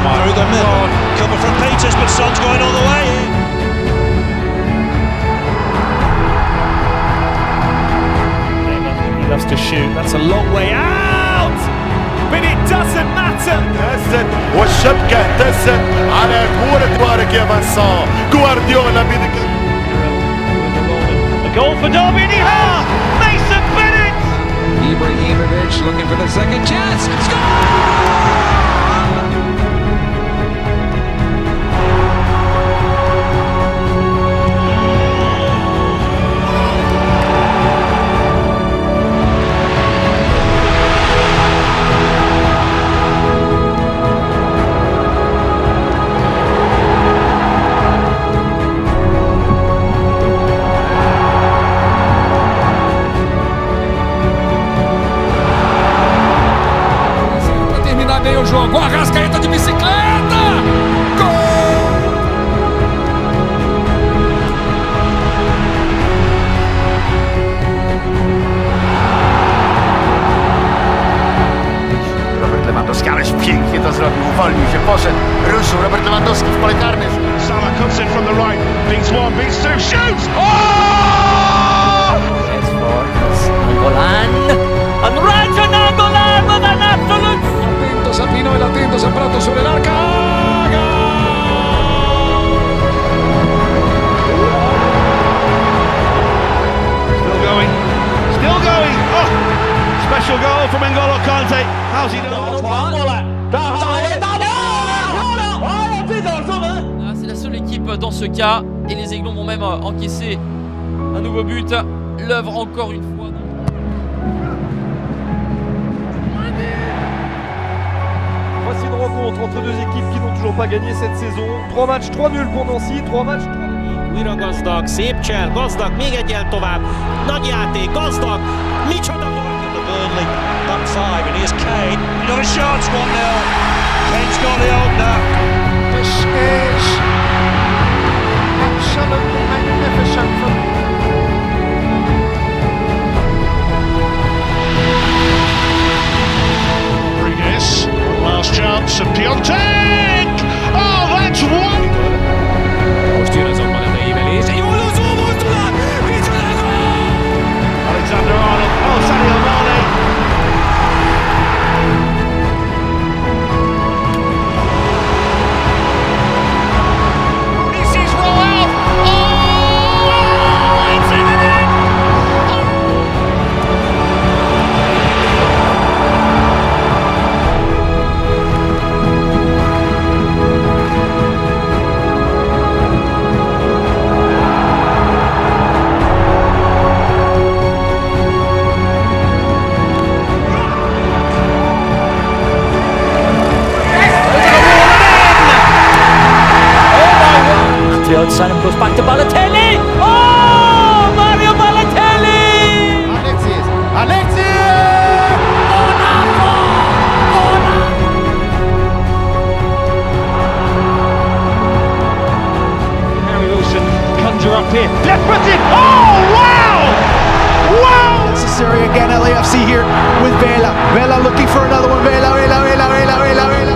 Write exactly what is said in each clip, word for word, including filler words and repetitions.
through the middle. Cover from Peters, but Son's going all the way. He loves to shoot. That's a long way out, but it doesn't matter. والشبكة اهتزت على كورة طارق فانسان غوارديولا بيدك. A goal for Derby and he has! Mason Bennett! ɪռɪᴜᴜ looking for the second chance. Score! Bem o jogo, o Arrascaeta de bicicleta! Gol! Robert Lewandowski, ależ pięknie to zrobił, uwolnił się, poszedł, ruszył Robert Lewandowski w pole karne. Salah comes in from the right, beats one, beats two, shoots! Oh! It's for Angolan, and right to Angolan with an absolute. Sapino el atento Zamprato sobre el arca. Still going, still going. Oh, special goal from N'Golo Kante. How's he done? C'est la seule équipe dans ce cas et les Aiglons vont même encaisser un nouveau but. L'œuvre encore une fois. Voici une rencontre entre deux équipes qui n'ont toujours pas gagné cette saison. Trois matchs, trois nuls pour Nancy, trois matchs, trois nuls. Újra gazdag, szép csel, gazdag, még egyel tovább. Nagy játék, gazdag. Micsoda volt in the Burnley. Back five, and here's Kane. Another shot, one nil. Kane's got the opener. This is absolutely magnificent from last chance of Piontek! Oh, that's one! Alexander Arnold, oh, Sadio Mane! This is roll out! Oh, it's in it! Simon goes back to Balotelli. Oh, Mario Balotelli! Alexis, Alexis! Monaco! Monaco! Harry Wilson conjure up here. Left footed. Oh, wow! Wow! necessary again. L A F C here with Ʀᴏᴜ. Ʀᴏᴜ looking for another one. Ʀ� Ʀ� Ʀ� Ʀ� Ʀ� Ʀ� Ʀ�.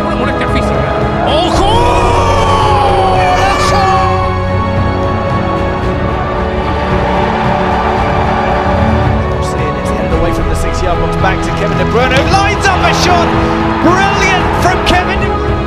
From the six-yard box back to Kevin De Bruyne, who lines up a shot. Brilliant from Kevin De Bruyne.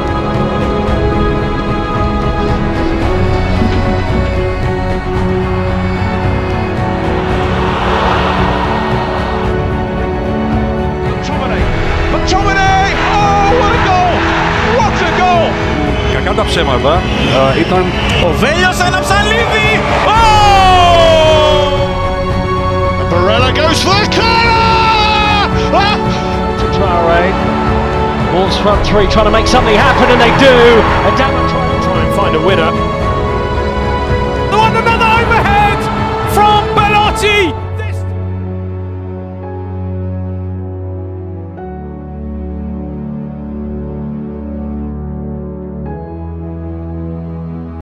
McTominay, McTominay! Oh, what a goal! What a goal! Kakanda przemawia. I tam Ovejo se nam Salivi! Oh! Barella goes for the corner! Ah! Traore, Wolves front three trying to make something happen, and they do. Aʟʟ trying to try and find a winner.